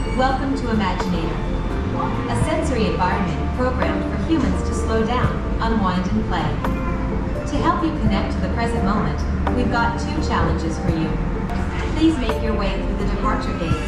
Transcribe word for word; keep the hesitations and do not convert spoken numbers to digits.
Welcome to Imaginator, a sensory environment programmed for humans to slow down, unwind, and play. To help you connect to the present moment, we've got two challenges for you. Please make your way through the departure gate